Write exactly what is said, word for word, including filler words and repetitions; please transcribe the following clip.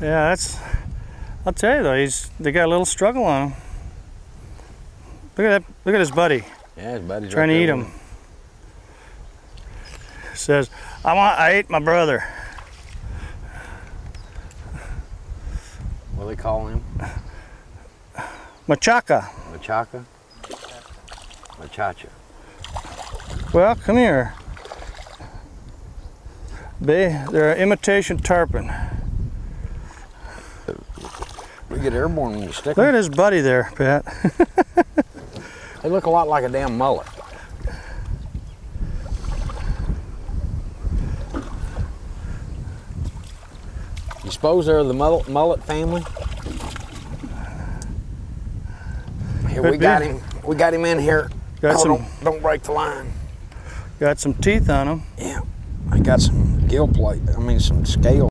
Yeah, that's, I'll tell you though, he's, they got a little struggle on him. Look at that, look at his buddy. Yeah, his buddy's trying right to eat there him. Says, I want, I ate my brother. What do they call him? Machaca. Machaca? Machacha. Well, come here. They, they're an imitation tarpon. We get airborne when you stick Look them. at his buddy there, Pat. They look a lot like a damn mullet. You suppose they're the mullet, mullet family? Here, Could we be. got him. We got him in here. Got oh, some- don't, don't break the line. Got some teeth on him. Yeah, I got some gill plate. I mean, some scale.